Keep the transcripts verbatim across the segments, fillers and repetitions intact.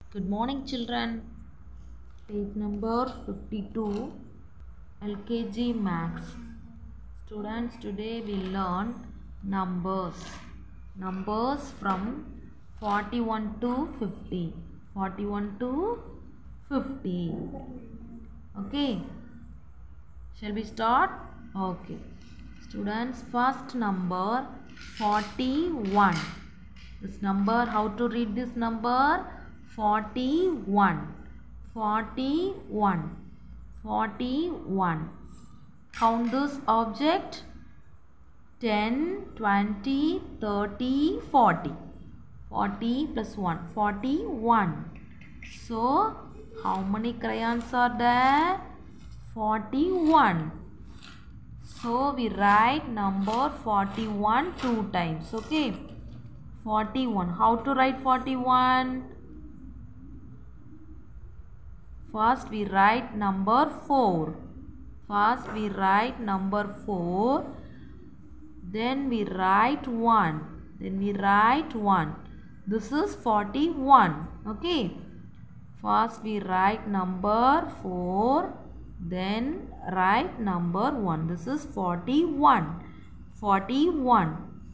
Good morning, children. Page number fifty-two, L K G Maths. Students, today we learn numbers. Numbers from forty-one to fifty. forty-one to fifty. Okay. Shall we start? Okay. Students, first number forty-one. This number, how to read this number? forty-one. forty-one. forty-one. Count this object. ten, twenty, thirty, forty. forty plus one. forty-one. So, how many crayons are there? forty-one. So, we write number forty-one two times. Okay. forty-one. How to write forty-one? First we write number four. First we write number four. Then we write one. Then we write one. This is forty-one. Okay. First we write number four. Then write number one. This is forty-one. forty-one.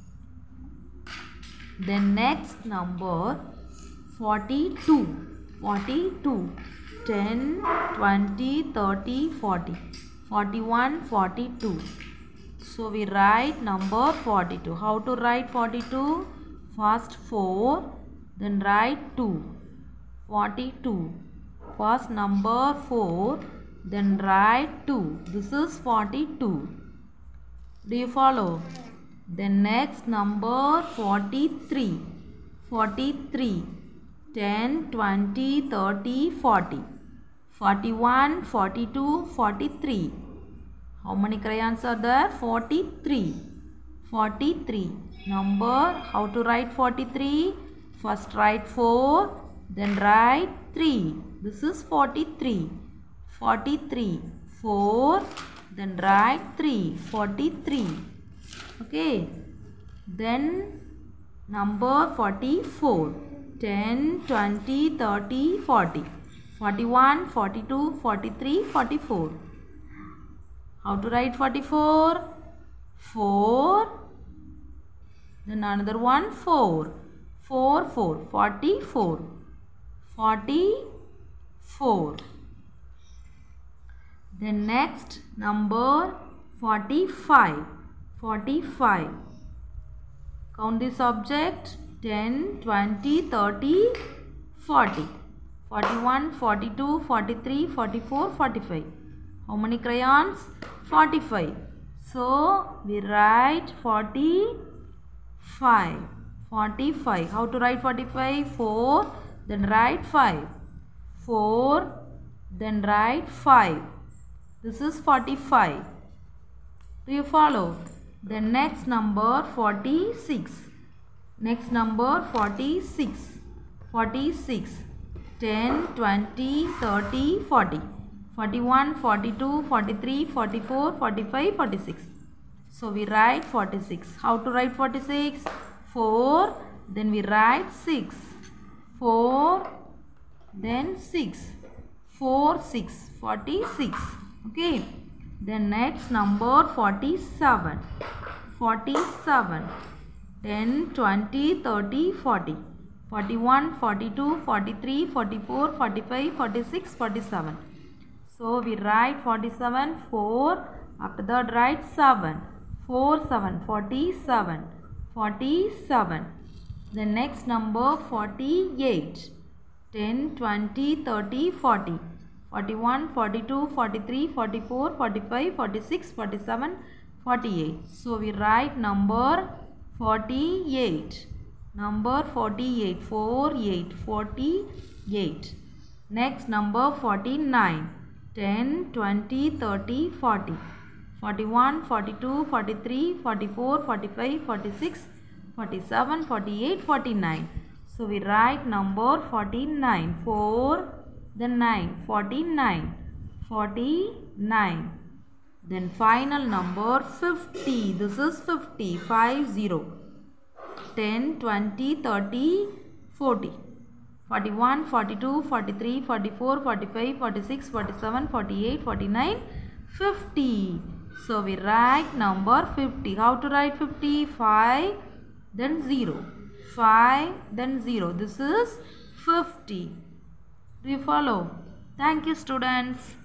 Then next number forty-two. forty-two. ten, twenty, thirty, forty. forty-one, forty-two. So we write number forty-two. How to write forty-two? First four. Then write two. forty-two. First number four. Then write two. This is forty-two. Do you follow? Then next number forty-three. forty-three. ten, twenty, thirty, forty. forty-one, forty-two, forty-three. How many crayons are there? forty-three. forty-three. Number, how to write forty-three? First write four. Then write three. This is forty-three. forty-three. four. Then write three. forty-three. Okay. Then number forty-four. ten, twenty, thirty, forty. forty-one, forty-two, forty-three, forty-four. How to write forty-four? four. Then another one four. four, four. forty-four. forty-four. Then next number forty-five. forty-five. Count this object. ten, twenty, thirty, forty. forty-one, forty-two, forty-three, forty-four, forty-five. How many crayons? forty-five. So, we write forty-five. forty-five. How to write forty-five? four. Then write five. four. Then write five. This is forty-five. Do you follow? The next number forty-six. Next number forty-six. forty-six. ten, twenty, thirty, forty. forty-one, forty-two, forty-three, forty-four, forty-five, forty-six. So we write forty-six. How to write forty-six? four. Then we write six. four. Then six. four, six. forty-six. Okay. Then next number forty-seven. forty-seven. ten, twenty, thirty, forty. forty-one, forty-two, forty-three, forty-four, forty-five, forty-six, forty-seven. So we write forty-seven, four. After that write seven. four, seven. forty-seven. forty-seven. The next number forty-eight. ten, twenty, thirty, forty. forty-one, forty-two, forty-three, forty-four, forty-five, forty-six, forty-seven, forty-eight. So we write number forty-eight. Number forty-eight. four, eight. forty-eight. Next number forty-nine. ten, twenty, thirty, forty. forty-one, forty-two, forty-three, forty-four, forty-five, forty-six, forty-seven, forty-eight, forty-nine. So we write number forty-nine. four. Then nine. forty-nine. forty-nine. Then final number fifty. This is fifty. five, zero. ten, twenty, thirty, forty. forty-one, forty-two, forty-three, forty-four, forty-five, forty-six, forty-seven, forty-eight, forty-nine, fifty. So we write number fifty. How to write fifty? five, then zero. five, then zero. This is fifty. Do you follow? Thank you, students.